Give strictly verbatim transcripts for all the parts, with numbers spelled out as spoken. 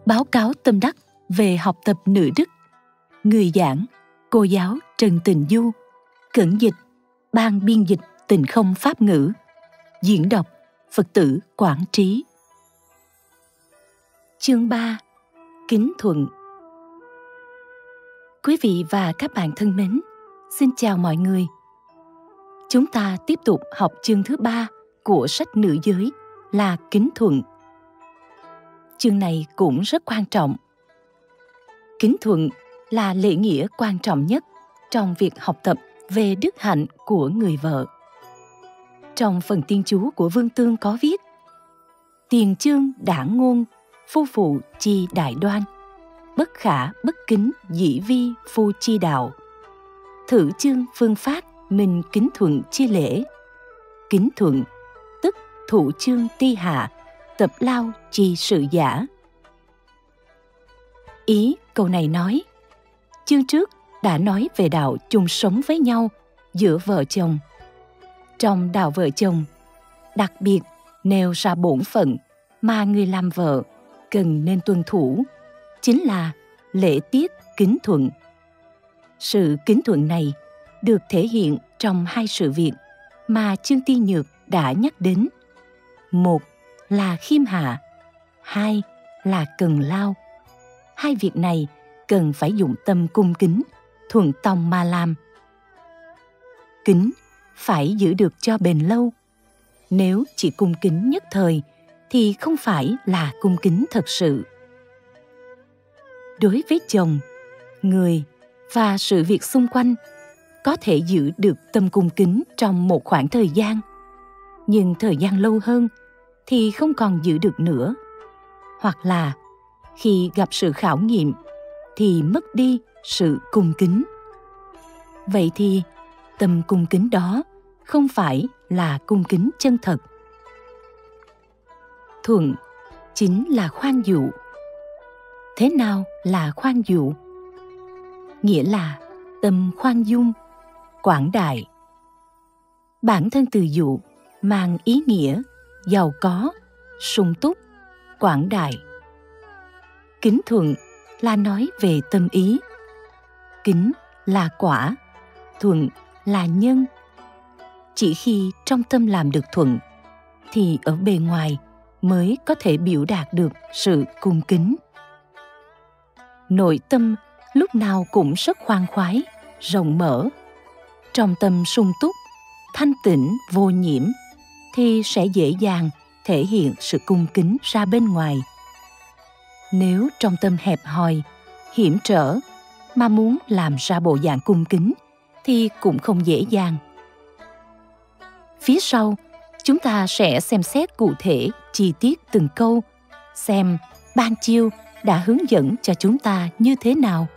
Báo cáo tâm đắc về học tập nữ đức. Người giảng, cô giáo Trần Tình Du. Cẩn dịch, ban biên dịch Tình Không Pháp ngữ. Diễn đọc, Phật tử Quảng Trí. Chương ba. Kính thuận. Quý vị và các bạn thân mến, xin chào mọi người. Chúng ta tiếp tục học chương thứ ba của sách Nữ Giới là kính thuận. Chương này cũng rất quan trọng. Kính thuận là lễ nghĩa quan trọng nhất trong việc học tập về đức hạnh của người vợ. Trong phần tiên chú của Vương Tương có viết: tiền chương đảng ngôn, phu phụ chi đại đoan, bất khả bất kính dĩ vi phu chi đạo. Thử chương phương pháp mình kính thuận chi lễ. Kính thuận tức thụ chương ti hạ, tập lao chi sự giả. Ý câu này nói, chương trước đã nói về đạo chung sống với nhau giữa vợ chồng. Trong đạo vợ chồng, đặc biệt nêu ra bổn phận mà người làm vợ cần nên tuân thủ, chính là lễ tiết kính thuận. Sự kính thuận này được thể hiện trong hai sự việc mà chương Ti Nhược đã nhắc đến. Một là khiêm hạ, hai là cần lao. Hai việc này cần phải dụng tâm cung kính, thuận tòng mà làm. Kính phải giữ được cho bền lâu. Nếu chỉ cung kính nhất thời thì không phải là cung kính thật sự. Đối với chồng, người và sự việc xung quanh có thể giữ được tâm cung kính trong một khoảng thời gian, nhưng thời gian lâu hơn thì không còn giữ được nữa. Hoặc là khi gặp sự khảo nghiệm thì mất đi sự cung kính. Vậy thì tâm cung kính đó không phải là cung kính chân thật. Thuận chính là khoan dụ. Thế nào là khoan dụ? Nghĩa là tâm khoan dung, quảng đại. Bản thân từ dụ mang ý nghĩa giàu có, sung túc, quảng đại. Kính thuận là nói về tâm ý. Kính là quả, thuận là nhân. Chỉ khi trong tâm làm được thuận thì ở bề ngoài mới có thể biểu đạt được sự cung kính. Nội tâm lúc nào cũng rất khoan khoái, rộng mở. Trong tâm sung túc, thanh tịnh, vô nhiễm thì sẽ dễ dàng thể hiện sự cung kính ra bên ngoài. Nếu trong tâm hẹp hòi, hiểm trở mà muốn làm ra bộ dạng cung kính thì cũng không dễ dàng. Phía sau, chúng ta sẽ xem xét cụ thể chi tiết từng câu, xem Ban Chiêu đã hướng dẫn cho chúng ta như thế nào.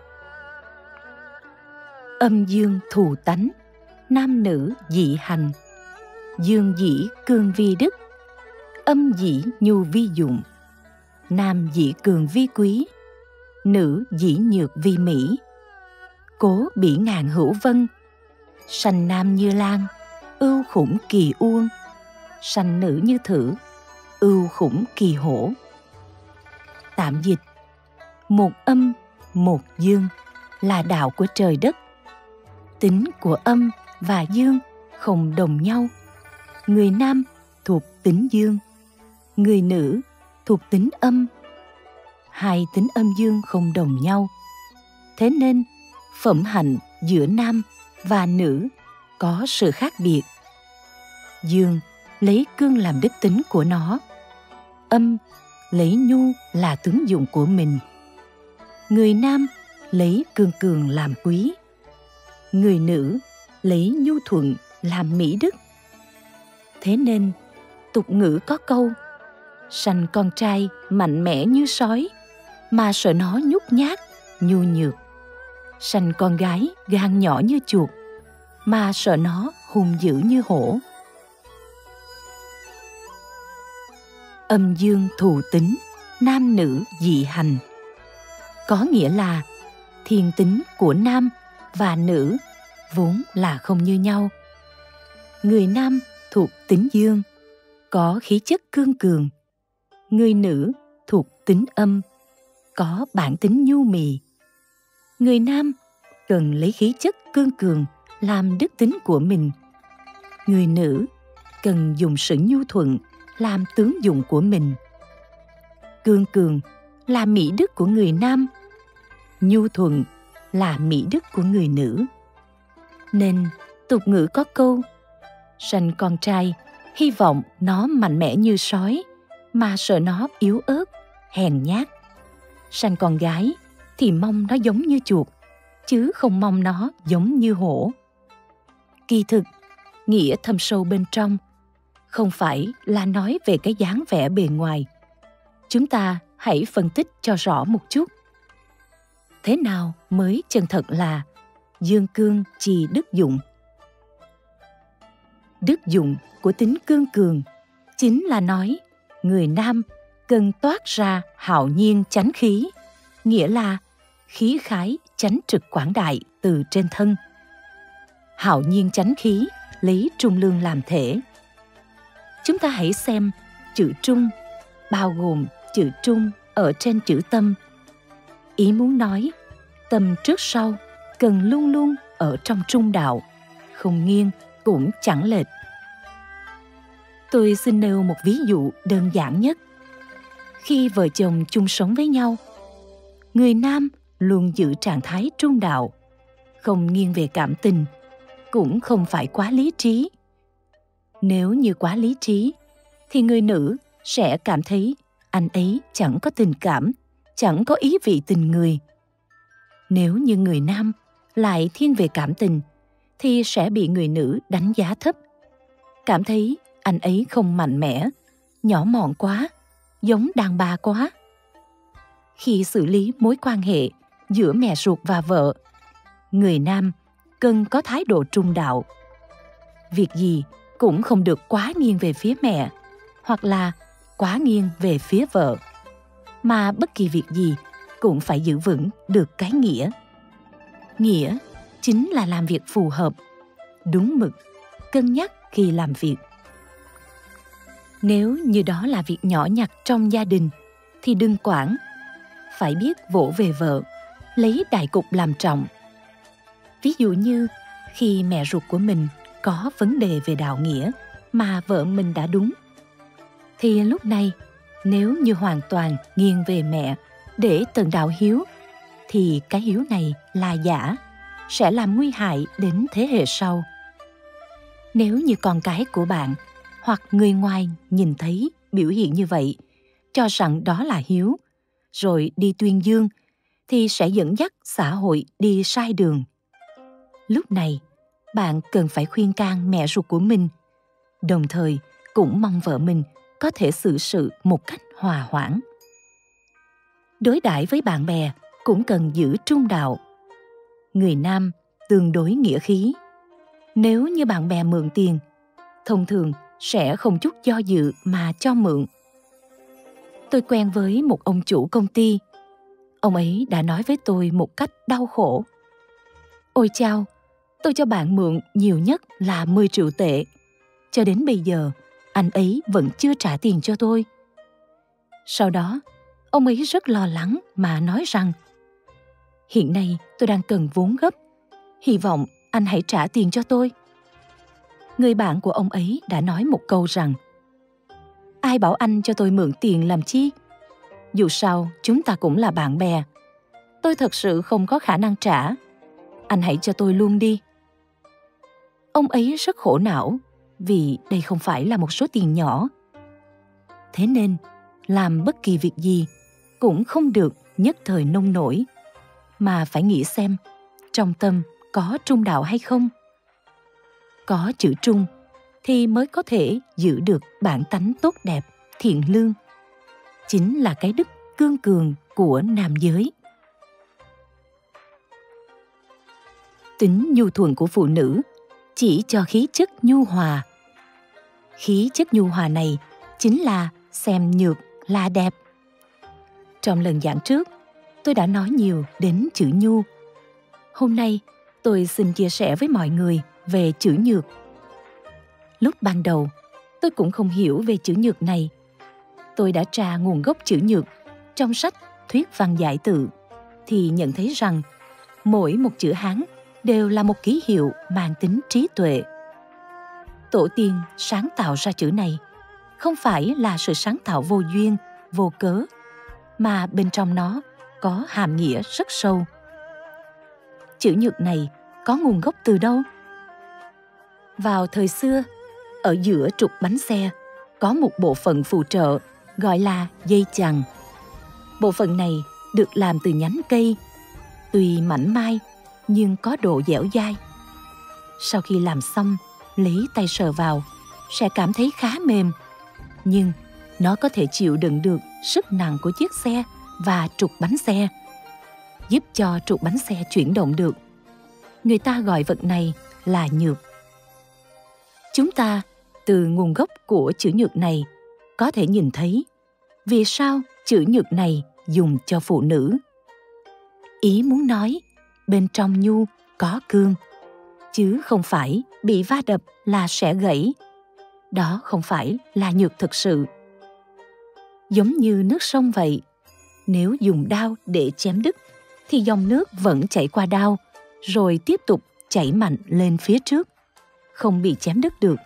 Âm dương thù tánh, nam nữ dị hành. Dương dĩ cương vi đức, âm dĩ nhu vi dụng. Nam dĩ cường vi quý, nữ dĩ nhược vi mỹ. Cố bỉ ngạn hữu vân, sanh nam như lan, ưu khủng kỳ uông. Sanh nữ như thử, ưu khủng kỳ hổ. Tạm dịch: một âm, một dương là đạo của trời đất. Tính của âm và dương không đồng nhau. Người nam thuộc tính dương, người nữ thuộc tính âm. Hai tính âm dương không đồng nhau. Thế nên phẩm hạnh giữa nam và nữ có sự khác biệt. Dương lấy cương làm đức tính của nó, âm lấy nhu là tướng dụng của mình. Người nam lấy cương cường làm quý, người nữ lấy nhu thuận làm mỹ đức. Thế nên tục ngữ có câu: sanh con trai mạnh mẽ như sói, mà sợ nó nhút nhát, nhu nhược. Sanh con gái gan nhỏ như chuột, mà sợ nó hung dữ như hổ. Âm dương thù tính, nam nữ dị hành. Có nghĩa là thiên tính của nam và nữ vốn là không như nhau. Người nam thuộc tính dương, có khí chất cương cường. Người nữ thuộc tính âm, có bản tính nhu mì. Người nam cần lấy khí chất cương cường làm đức tính của mình. Người nữ cần dùng sự nhu thuận làm tướng dụng của mình. Cương cường là mỹ đức của người nam, nhu thuận là mỹ đức của người nữ. Nên tục ngữ có câu: sanh con trai hy vọng nó mạnh mẽ như sói, mà sợ nó yếu ớt, hèn nhát. Sanh con gái thì mong nó giống như chuột, chứ không mong nó giống như hổ. Kỳ thực, nghĩa thâm sâu bên trong không phải là nói về cái dáng vẻ bề ngoài. Chúng ta hãy phân tích cho rõ một chút. Thế nào mới chân thật là dương cương trì đức dụng? Đức dụng của tính cương cường chính là nói người nam cần toát ra hạo nhiên chánh khí, nghĩa là khí khái chánh trực quảng đại từ trên thân. Hạo nhiên chánh khí lấy trung lương làm thể. Chúng ta hãy xem chữ trung bao gồm chữ trung ở trên chữ tâm. Ý muốn nói tâm trước sau cần luôn luôn ở trong trung đạo, không nghiêng cũng chẳng lệch. Tôi xin nêu một ví dụ đơn giản nhất. Khi vợ chồng chung sống với nhau, người nam luôn giữ trạng thái trung đạo, không nghiêng về cảm tình, cũng không phải quá lý trí. Nếu như quá lý trí, thì người nữ sẽ cảm thấy anh ấy chẳng có tình cảm, chẳng có ý vị tình người. Nếu như người nam lại thiên về cảm tình, thì sẽ bị người nữ đánh giá thấp, cảm thấy anh ấy không mạnh mẽ, nhỏ mọn quá, giống đàn bà quá. Khi xử lý mối quan hệ giữa mẹ ruột và vợ, người nam cần có thái độ trung đạo. Việc gì cũng không được quá nghiêng về phía mẹ, hoặc là quá nghiêng về phía vợ, mà bất kỳ việc gì cũng phải giữ vững được cái nghĩa. Nghĩa chính là làm việc phù hợp, đúng mực, cân nhắc khi làm việc. Nếu như đó là việc nhỏ nhặt trong gia đình thì đừng quản, phải biết vỗ về vợ, lấy đại cục làm trọng. Ví dụ như khi mẹ ruột của mình có vấn đề về đạo nghĩa mà vợ mình đã đúng, thì lúc này nếu như hoàn toàn nghiêng về mẹ để tận đạo hiếu, thì cái hiếu này là giả, sẽ làm nguy hại đến thế hệ sau. Nếu như con cái của bạn hoặc người ngoài nhìn thấy biểu hiện như vậy, cho rằng đó là hiếu, rồi đi tuyên dương, thì sẽ dẫn dắt xã hội đi sai đường. Lúc này, bạn cần phải khuyên can mẹ ruột của mình, đồng thời cũng mong vợ mình có thể xử sự một cách hòa hoãn. Đối đãi với bạn bè cũng cần giữ trung đạo. Người nam tương đối nghĩa khí. Nếu như bạn bè mượn tiền, thông thường sẽ không chút do dự mà cho mượn. Tôi quen với một ông chủ công ty. Ông ấy đã nói với tôi một cách đau khổ: "Ôi chao, tôi cho bạn mượn nhiều nhất là mười triệu tệ. Cho đến bây giờ, anh ấy vẫn chưa trả tiền cho tôi." Sau đó, ông ấy rất lo lắng mà nói rằng: "Hiện nay tôi đang cần vốn gấp, hy vọng anh hãy trả tiền cho tôi." Người bạn của ông ấy đã nói một câu rằng: "Ai bảo anh cho tôi mượn tiền làm chi? Dù sao chúng ta cũng là bạn bè. Tôi thật sự không có khả năng trả. Anh hãy cho tôi luôn đi." Ông ấy rất khổ não vì đây không phải là một số tiền nhỏ. Thế nên, làm bất kỳ việc gì cũng không được nhất thời nông nổi, mà phải nghĩ xem trong tâm có trung đạo hay không. Có chữ trung thì mới có thể giữ được bản tánh tốt đẹp, thiện lương. Chính là cái đức cương cường của nam giới. Tính nhu thuận của phụ nữ chỉ cho khí chất nhu hòa. Khí chất nhu hòa này chính là xem nhược là đẹp. Trong lần giảng trước, tôi đã nói nhiều đến chữ nhu. Hôm nay, tôi xin chia sẻ với mọi người về chữ nhược. Lúc ban đầu, tôi cũng không hiểu về chữ nhược này. Tôi đã tra nguồn gốc chữ nhược trong sách thuyết văn giải tự, thì nhận thấy rằng mỗi một chữ Hán đều là một ký hiệu mang tính trí tuệ. Tổ tiên sáng tạo ra chữ này không phải là sự sáng tạo vô duyên, vô cớ, mà bên trong nó có hàm nghĩa rất sâu. Chữ Nhược này có nguồn gốc từ đâu? Vào thời xưa, ở giữa trục bánh xe có một bộ phận phụ trợ gọi là dây chằng. Bộ phận này được làm từ nhánh cây, tuy mảnh mai nhưng có độ dẻo dai. Sau khi làm xong, lấy tay sờ vào sẽ cảm thấy khá mềm, nhưng nó có thể chịu đựng được sức nặng của chiếc xe và trục bánh xe, giúp cho trục bánh xe chuyển động được. Người ta gọi vật này là nhược. Chúng ta từ nguồn gốc của chữ Nhược này có thể nhìn thấy vì sao chữ Nhược này dùng cho phụ nữ. Ý muốn nói bên trong nhu có cương, chứ không phải bị va đập là sẽ gãy. Đó không phải là nhược thực sự. Giống như nước sông vậy, nếu dùng đao để chém đứt thì dòng nước vẫn chảy qua đao rồi tiếp tục chảy mạnh lên phía trước, không bị chém đứt được.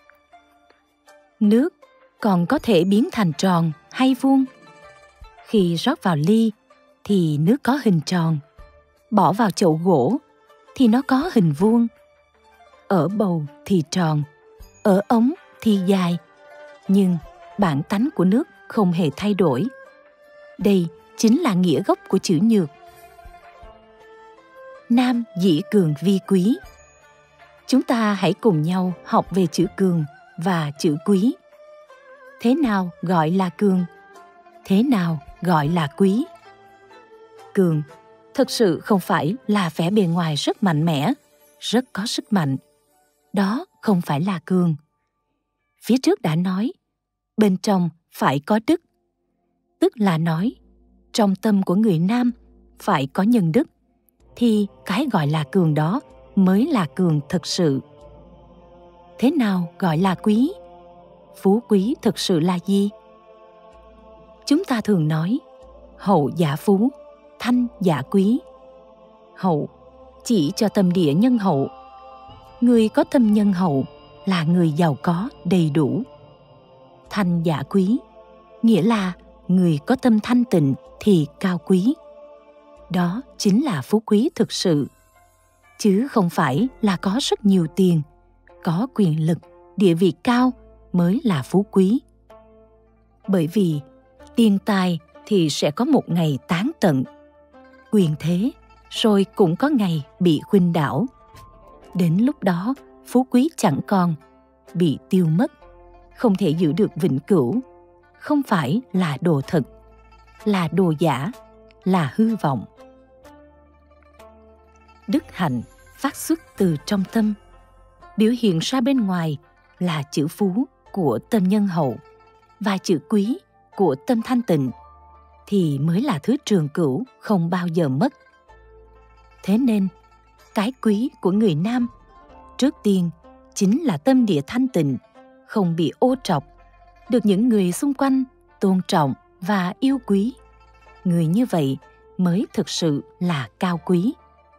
Nước còn có thể biến thành tròn hay vuông. Khi rót vào ly thì nước có hình tròn, bỏ vào chậu gỗ thì nó có hình vuông. Ở bầu thì tròn, ở ống thì dài, nhưng bản tánh của nước không hề thay đổi. Đây chính là nghĩa gốc của chữ Nhược. Nam dĩ cường vi quý. Chúng ta hãy cùng nhau học về chữ cường và chữ quý. Thế nào gọi là cường? Thế nào gọi là quý? Cường thực sự không phải là vẻ bề ngoài rất mạnh mẽ, rất có sức mạnh. Đó không phải là cường. Phía trước đã nói, bên trong phải có đức. Tức là nói, trong tâm của người nam phải có nhân đức, thì cái gọi là cường đó mới là cường thực sự. Thế nào gọi là quý? Phú quý thực sự là gì? Chúng ta thường nói, hậu giả phú, thanh giả quý. Hậu chỉ cho tâm địa nhân hậu. Người có tâm nhân hậu là người giàu có đầy đủ. Thanh giả quý nghĩa là người có tâm thanh tịnh thì cao quý. Đó chính là phú quý thực sự, chứ không phải là có rất nhiều tiền, có quyền lực, địa vị cao mới là phú quý. Bởi vì tiền tài thì sẽ có một ngày tán tận, quyền thế rồi cũng có ngày bị khuynh đảo. Đến lúc đó phú quý chẳng còn, bị tiêu mất, không thể giữ được vĩnh cửu, không phải là đồ thật, là đồ giả, là hư vọng. Đức hạnh phát xuất từ trong tâm, biểu hiện ra bên ngoài là chữ phú của tâm nhân hậu và chữ quý của tâm thanh tịnh, thì mới là thứ trường cửu không bao giờ mất. Thế nên, cái quý của người nam trước tiên chính là tâm địa thanh tịnh, không bị ô trọc, được những người xung quanh tôn trọng và yêu quý. Người như vậy mới thực sự là cao quý.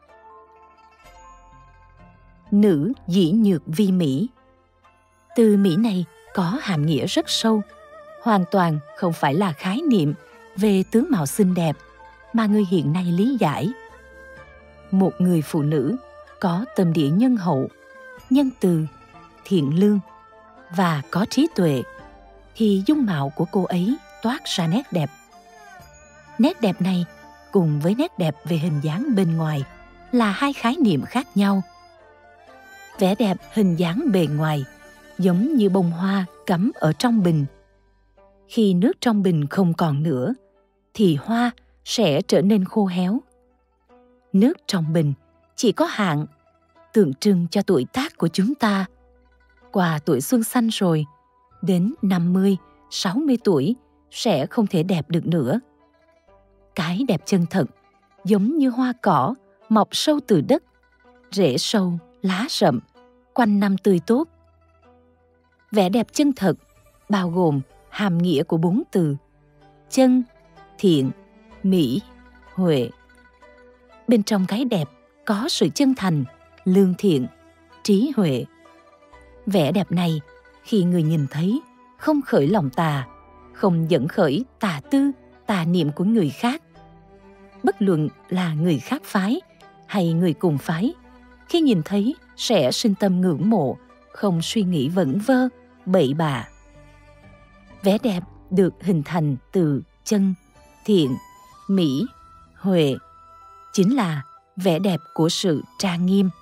Nữ dĩ nhược vi mỹ. Từ mỹ này có hàm nghĩa rất sâu, hoàn toàn không phải là khái niệm về tướng mạo xinh đẹp mà người hiện nay lý giải. Một người phụ nữ có tâm địa nhân hậu, nhân từ, thiện lương và có trí tuệ thì dung mạo của cô ấy toát ra nét đẹp. Nét đẹp này cùng với nét đẹp về hình dáng bên ngoài là hai khái niệm khác nhau. Vẻ đẹp hình dáng bề ngoài giống như bông hoa cắm ở trong bình. Khi nước trong bình không còn nữa thì hoa sẽ trở nên khô héo. Nước trong bình chỉ có hạn, tượng trưng cho tuổi tác của chúng ta. Qua tuổi xuân xanh rồi, đến năm mươi, sáu mươi tuổi sẽ không thể đẹp được nữa. Cái đẹp chân thật giống như hoa cỏ mọc sâu từ đất, rễ sâu, lá rậm, quanh năm tươi tốt. Vẻ đẹp chân thật bao gồm hàm nghĩa của bốn từ: chân, thiện, mỹ, huệ. Bên trong cái đẹp có sự chân thành, lương thiện, trí huệ. Vẻ đẹp này khi người nhìn thấy không khởi lòng tà, không dẫn khởi tà tư, tà niệm của người khác. Bất luận là người khác phái hay người cùng phái, khi nhìn thấy sẽ sinh tâm ngưỡng mộ, không suy nghĩ vẩn vơ, bậy bạ. Vẻ đẹp được hình thành từ chân, thiện, mỹ, huệ, chính là vẻ đẹp của sự trang nghiêm.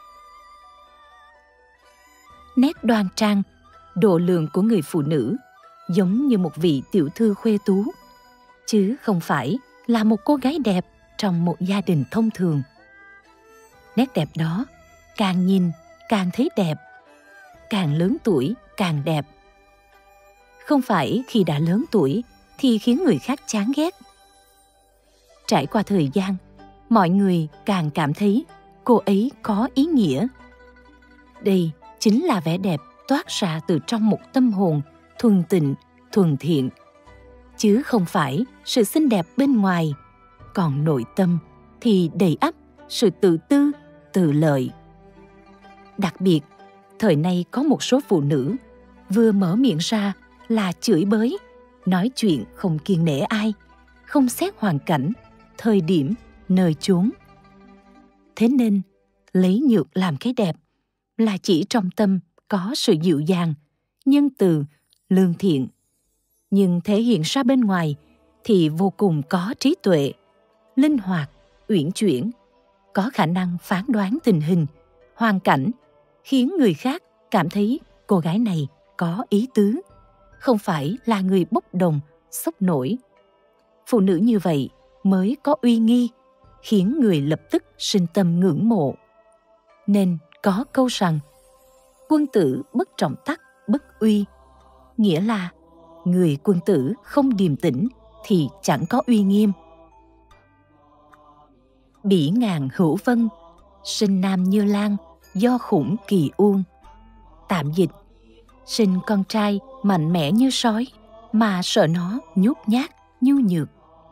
Nét đoan trang, độ lượng của người phụ nữ giống như một vị tiểu thư khuê tú, chứ không phải là một cô gái đẹp trong một gia đình thông thường. Nét đẹp đó càng nhìn càng thấy đẹp, càng lớn tuổi càng đẹp. Không phải khi đã lớn tuổi thì khiến người khác chán ghét. Trải qua thời gian, mọi người càng cảm thấy cô ấy có ý nghĩa. Đây chính là vẻ đẹp toát ra từ trong một tâm hồn thuần tịnh, thuần thiện, chứ không phải sự xinh đẹp bên ngoài, còn nội tâm thì đầy ắp sự tự tư, tự lợi. Đặc biệt, thời nay có một số phụ nữ vừa mở miệng ra là chửi bới, nói chuyện không kiêng nể ai, không xét hoàn cảnh, thời điểm, nơi chốn. Thế nên, lấy nhược làm cái đẹp là chỉ trong tâm có sự dịu dàng, nhân từ, lương thiện. Nhưng thể hiện ra bên ngoài thì vô cùng có trí tuệ, linh hoạt, uyển chuyển, có khả năng phán đoán tình hình, hoàn cảnh, khiến người khác cảm thấy cô gái này có ý tứ, không phải là người bốc đồng, sốc nổi. Phụ nữ như vậy mới có uy nghi, khiến người lập tức sinh tâm ngưỡng mộ. Nên có câu rằng, quân tử bất trọng tắc, bất uy, nghĩa là người quân tử không điềm tĩnh thì chẳng có uy nghiêm. Bỉ ngạn hữu vân, sinh nam như lan, do khủng kỳ uông. Tạm dịch, sinh con trai mạnh mẽ như sói, mà sợ nó nhút nhát, nhu nhược.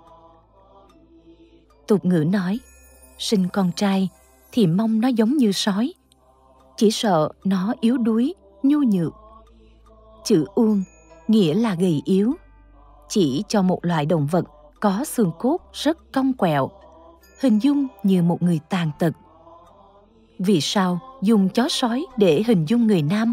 Tục ngữ nói, sinh con trai thì mong nó giống như sói, chỉ sợ nó yếu đuối, nhu nhược. Chữ uông nghĩa là gầy yếu, chỉ cho một loại động vật có xương cốt rất cong quẹo, hình dung như một người tàn tật. Vì sao dùng chó sói để hình dung người nam?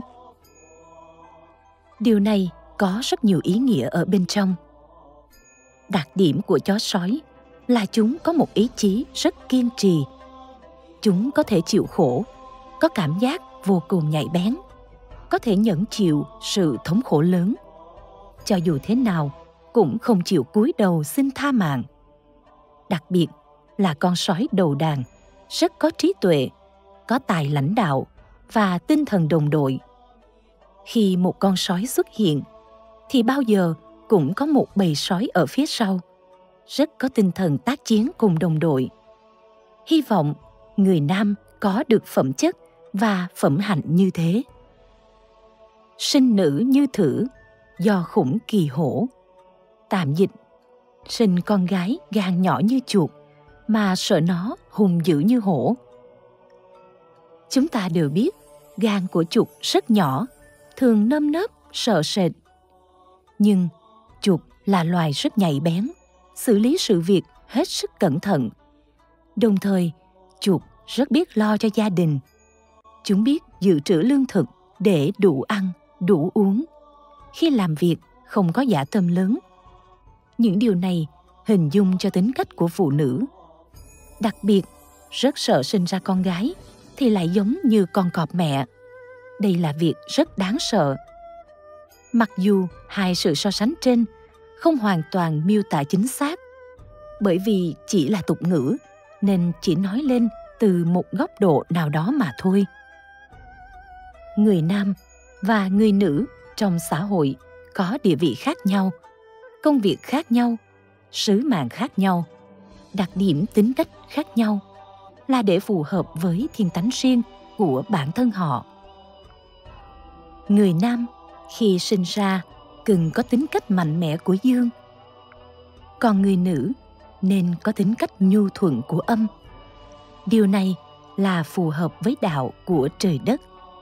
Điều này có rất nhiều ý nghĩa ở bên trong. Đặc điểm của chó sói là chúng có một ý chí rất kiên trì. Chúng có thể chịu khổ, có cảm giác vô cùng nhạy bén, có thể nhẫn chịu sự thống khổ lớn. Cho dù thế nào cũng không chịu cúi đầu xin tha mạng. Đặc biệt là con sói đầu đàn, rất có trí tuệ, có tài lãnh đạo và tinh thần đồng đội. Khi một con sói xuất hiện, thì bao giờ cũng có một bầy sói ở phía sau, rất có tinh thần tác chiến cùng đồng đội. Hy vọng người nam có được phẩm chất và phẩm hạnh như thế. Sinh nữ như thử, do khủng kỳ hổ. Tạm dịch, sinh con gái gan nhỏ như chuột, mà sợ nó hung dữ như hổ. Chúng ta đều biết gan của chuột rất nhỏ, thường nơm nớp, sợ sệt. Nhưng chuột là loài rất nhạy bén, xử lý sự việc hết sức cẩn thận. Đồng thời, chuột rất biết lo cho gia đình. Chúng biết dự trữ lương thực để đủ ăn, đủ uống. Khi làm việc không có dã tâm lớn. Những điều này hình dung cho tính cách của phụ nữ. Đặc biệt, rất sợ sinh ra con gái thì lại giống như con cọp mẹ. Đây là việc rất đáng sợ. Mặc dù hai sự so sánh trên không hoàn toàn miêu tả chính xác, bởi vì chỉ là tục ngữ nên chỉ nói lên từ một góc độ nào đó mà thôi. Người nam và người nữ trong xã hội có địa vị khác nhau, công việc khác nhau, sứ mạng khác nhau, đặc điểm tính cách khác nhau, là để phù hợp với thiên tánh riêng của bản thân họ. Người nam khi sinh ra cần có tính cách mạnh mẽ của dương, còn người nữ nên có tính cách nhu thuận của âm. Điều này là phù hợp với đạo của trời đất.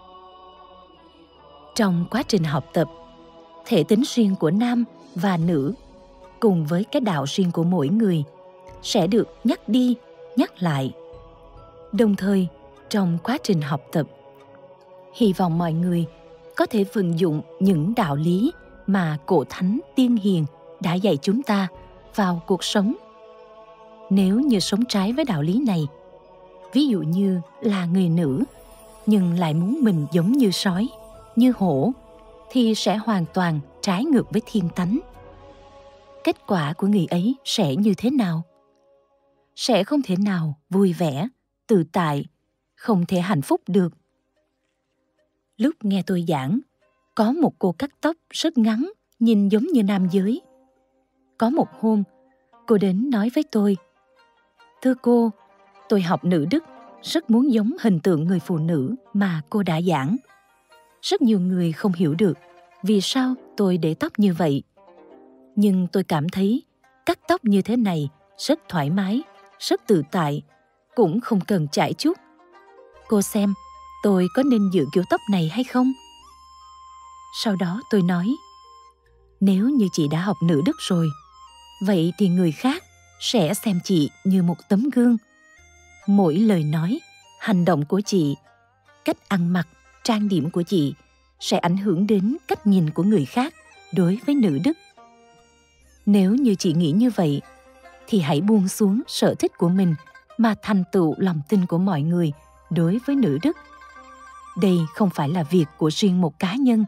Trong quá trình học tập, thể tính riêng của nam và nữ cùng với cái đạo riêng của mỗi người sẽ được nhắc đi, nhắc lại. Đồng thời, trong quá trình học tập, hy vọng mọi người có thể vận dụng những đạo lý mà cổ thánh tiên hiền đã dạy chúng ta vào cuộc sống. Nếu như sống trái với đạo lý này, ví dụ như là người nữ nhưng lại muốn mình giống như sói, như hổ, thì sẽ hoàn toàn trái ngược với thiên tánh. Kết quả của người ấy sẽ như thế nào? Sẽ không thể nào vui vẻ, tự tại, không thể hạnh phúc được. Lúc nghe tôi giảng, có một cô cắt tóc rất ngắn, nhìn giống như nam giới. Có một hôm, cô đến nói với tôi: "Thưa cô, tôi học nữ đức, rất muốn giống hình tượng người phụ nữ mà cô đã giảng. Rất nhiều người không hiểu được vì sao tôi để tóc như vậy. Nhưng tôi cảm thấy cắt tóc như thế này rất thoải mái, rất tự tại, cũng không cần chải chuốt. Cô xem, tôi có nên giữ kiểu tóc này hay không?" Sau đó tôi nói: "Nếu như chị đã học nữ đức rồi, vậy thì người khác sẽ xem chị như một tấm gương. Mỗi lời nói, hành động của chị, cách ăn mặc, trang điểm của chị sẽ ảnh hưởng đến cách nhìn của người khác đối với nữ đức. Nếu như chị nghĩ như vậy, thì hãy buông xuống sở thích của mình mà thành tựu lòng tin của mọi người đối với nữ đức. Đây không phải là việc của riêng một cá nhân.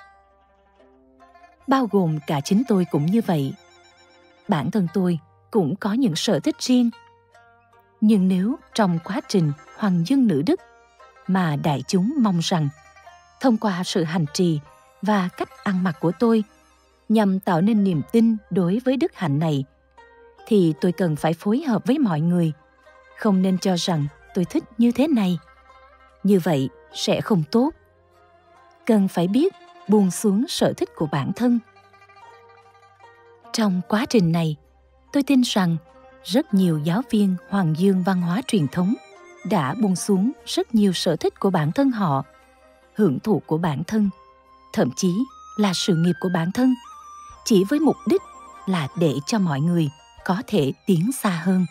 Bao gồm cả chính tôi cũng như vậy. Bản thân tôi cũng có những sở thích riêng. Nhưng nếu trong quá trình hoàng dương nữ đức mà đại chúng mong rằng thông qua sự hành trì và cách ăn mặc của tôi nhằm tạo nên niềm tin đối với đức hạnh này, thì tôi cần phải phối hợp với mọi người, không nên cho rằng tôi thích như thế này. Như vậy sẽ không tốt. Cần phải biết buông xuống sở thích của bản thân. Trong quá trình này, tôi tin rằng rất nhiều giáo viên hoàng dương văn hóa truyền thống đã buông xuống rất nhiều sở thích của bản thân họ, hưởng thụ của bản thân, thậm chí là sự nghiệp của bản thân, chỉ với mục đích là để cho mọi người có thể tiến xa hơn.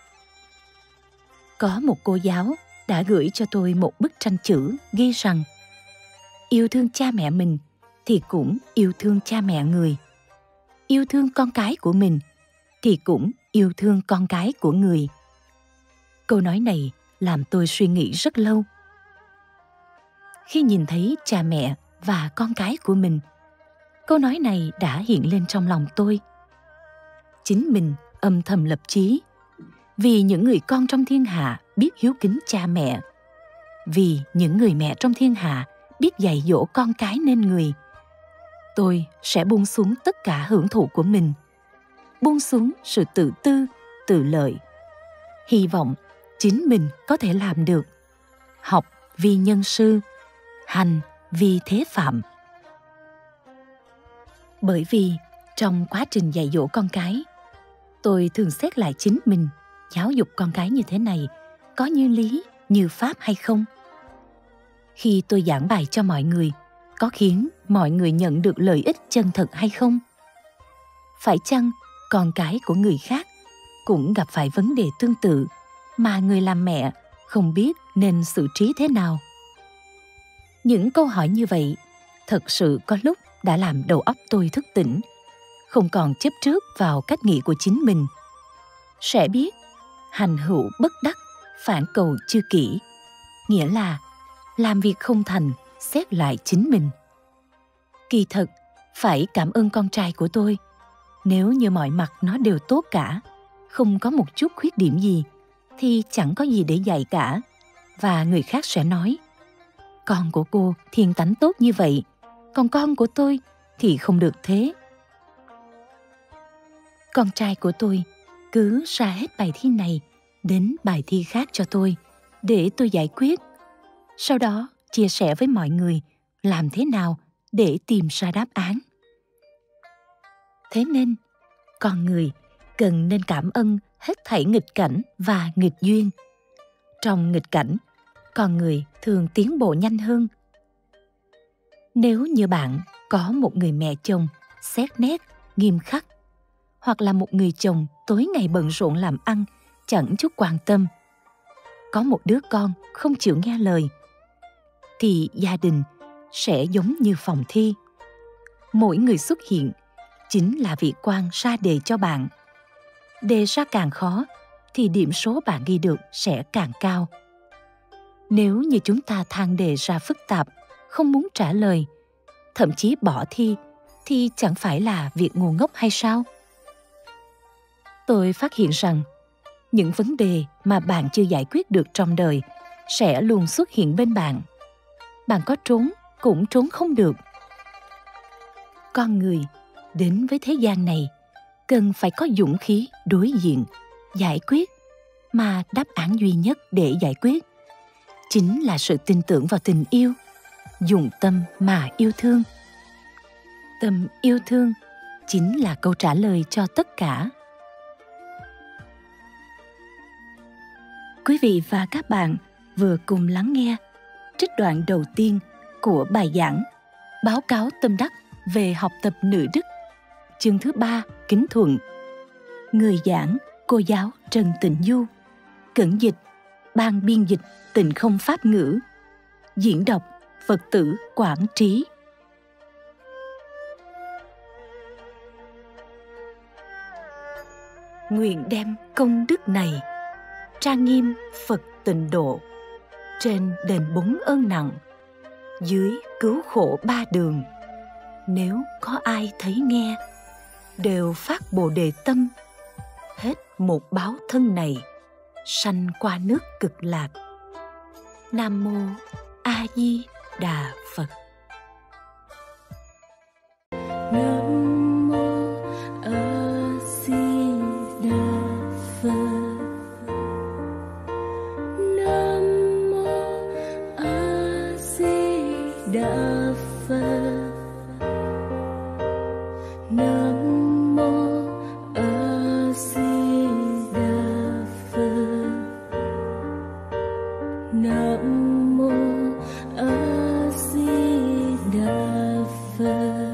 Có một cô giáo đã gửi cho tôi một bức tranh chữ ghi rằng: yêu thương cha mẹ mình thì cũng yêu thương cha mẹ người. Yêu thương con cái của mình thì cũng yêu thương con cái của người. Câu nói này làm tôi suy nghĩ rất lâu. Khi nhìn thấy cha mẹ và con cái của mình, câu nói này đã hiện lên trong lòng tôi. Chính mình âm thầm lập chí, vì những người con trong thiên hạ biết hiếu kính cha mẹ, vì những người mẹ trong thiên hạ biết dạy dỗ con cái nên người, tôi sẽ buông xuống tất cả hưởng thụ của mình, buông xuống sự tự tư, tự lợi. Hy vọng chính mình có thể làm được. Học vì nhân sư, hành vì thế phạm. Bởi vì trong quá trình dạy dỗ con cái, tôi thường xét lại chính mình giáo dục con cái như thế này có như lý, như pháp hay không. Khi tôi giảng bài cho mọi người, có khiến mọi người nhận được lợi ích chân thật hay không? Phải chăng con cái của người khác cũng gặp phải vấn đề tương tự mà người làm mẹ không biết nên xử trí thế nào? Những câu hỏi như vậy thật sự có lúc đã làm đầu óc tôi thức tỉnh, không còn chấp trước vào cách nghĩ của chính mình. Sẽ biết hành hữu bất đắc, phản cầu chưa kỹ, nghĩa là làm việc không thành, xét lại chính mình. Kỳ thật, phải cảm ơn con trai của tôi. Nếu như mọi mặt nó đều tốt cả, không có một chút khuyết điểm gì, thì chẳng có gì để dạy cả. Và người khác sẽ nói: con của cô thiên tánh tốt như vậy, còn con của tôi thì không được thế. Con trai của tôi cứ ra hết bài thi này đến bài thi khác cho tôi để tôi giải quyết. Sau đó chia sẻ với mọi người làm thế nào để tìm ra đáp án. Thế nên, con người cần nên cảm ơn hết thảy nghịch cảnh và nghịch duyên. Trong nghịch cảnh, con người thường tiến bộ nhanh hơn. Nếu như bạn có một người mẹ chồng xét nét, nghiêm khắc, hoặc là một người chồng tối ngày bận rộn làm ăn, chẳng chút quan tâm, có một đứa con không chịu nghe lời, thì gia đình sẽ giống như phòng thi. Mỗi người xuất hiện chính là vị quan ra đề cho bạn. Đề ra càng khó thì điểm số bạn ghi được sẽ càng cao. Nếu như chúng ta than đề ra phức tạp, không muốn trả lời, thậm chí bỏ thi, thì chẳng phải là việc ngu ngốc hay sao? Tôi phát hiện rằng những vấn đề mà bạn chưa giải quyết được trong đời sẽ luôn xuất hiện bên bạn. Bạn có trốn cũng trốn không được. Con người đến với thế gian này cần phải có dũng khí đối diện, giải quyết, mà đáp án duy nhất để giải quyết chính là sự tin tưởng vào tình yêu, dùng tâm mà yêu thương. Tâm yêu thương chính là câu trả lời cho tất cả. Quý vị và các bạn vừa cùng lắng nghe trích đoạn đầu tiên của bài giảng Báo cáo tâm đắc về học tập nữ đức, chương thứ ba, Kính Thuận. Người giảng cô giáo Trần Tịnh Du, cẩn dịch ban biên dịch Tịnh Không Pháp ngữ, diễn đọc Phật tử Quảng Trí. Nguyện đem công đức này trang nghiêm Phật tịnh độ, trên đền bốn ơn nặng, dưới cứu khổ ba đường. Nếu có ai thấy nghe, đều phát bồ đề tâm, hết một báo thân này, sanh qua nước cực lạc. Nam mô A Di Đà Phật. Nam mô A Di Đà Phật. Nam mô A Di Đà Phật. Nam mô A Di Đà Phật. Nam mô A Di Đà Phật.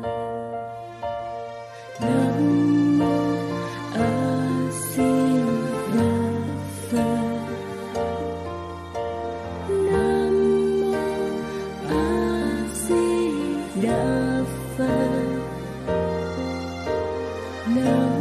Nam mô A Di Đà Phật. Nam mô A Di Đà Phật. Nam